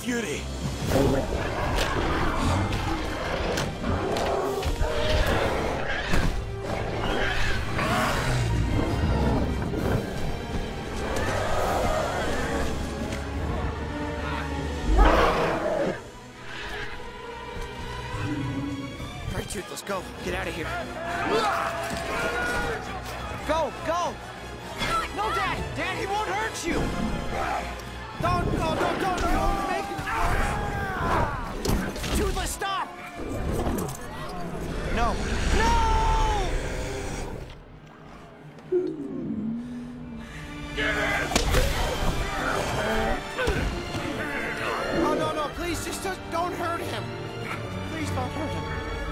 fury. Right, Toothless, go. Get out of here. Go, go! No, Dad! Dad, he won't hurt you! Don't make it! Toothless, stop! No. No! Oh, no, please, just don't hurt him. Please don't hurt him.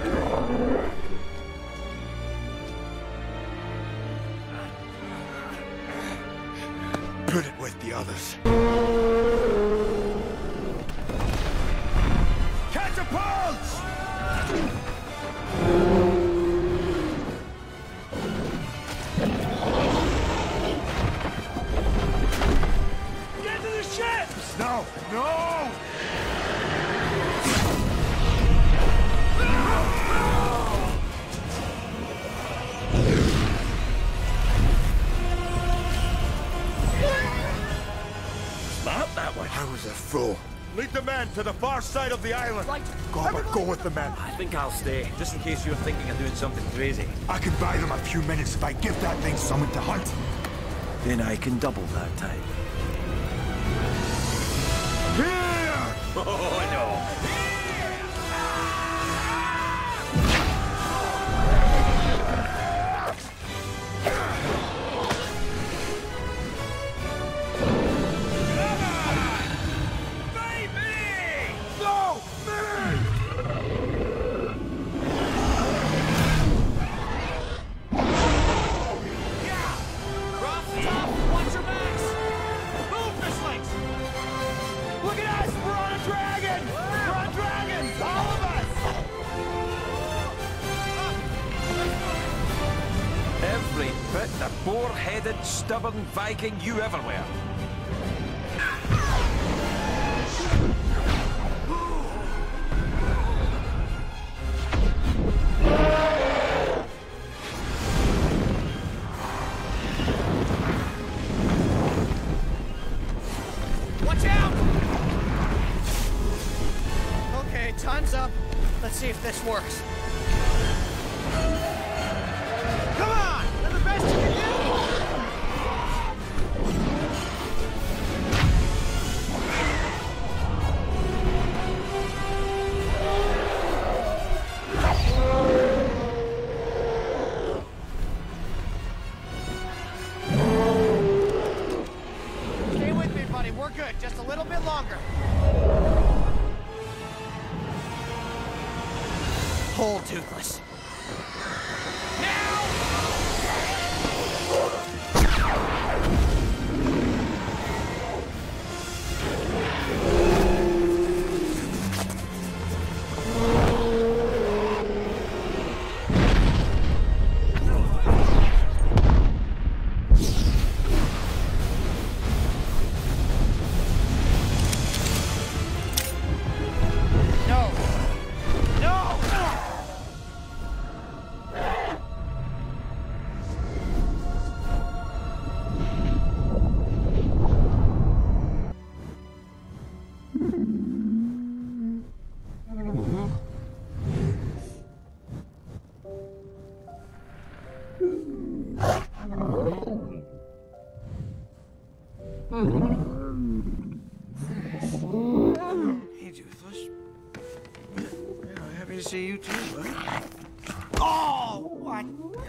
Put it with the others. Catapults! Get to the ships! No! No! I was a fool. Lead the men to the far side of the island. Right. Gorber, go with the men. I think I'll stay, just in case you're thinking of doing something crazy. I can buy them a few minutes if I give that thing something to hunt. Then I can double that time. Here! Oh, no. Every bit the boar-headed, stubborn Viking you ever were. Watch out! Okay, time's up. Let's see if this works. Come on! You're the best you can do! Stay with me, buddy. We're good. Just a little bit longer. Hold, Toothless. Hey, Toothless. Happy to see you too, bud. Oh, what?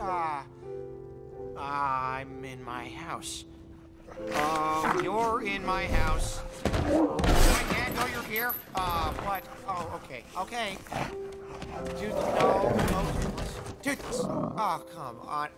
I'm in my house. You're in my house. I can't know you're here. What? Oh, okay. Okay. Toothless, no, Toothless. Toothless. Oh, come on.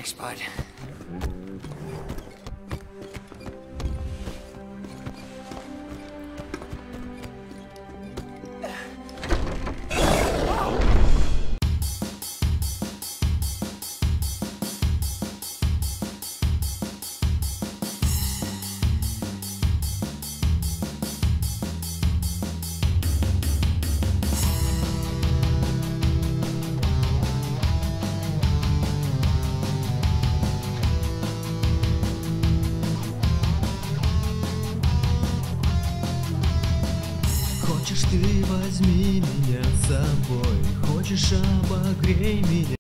Thanks, bud. Хочешь, ты возьми меня с собой, хочешь, обогрей меня.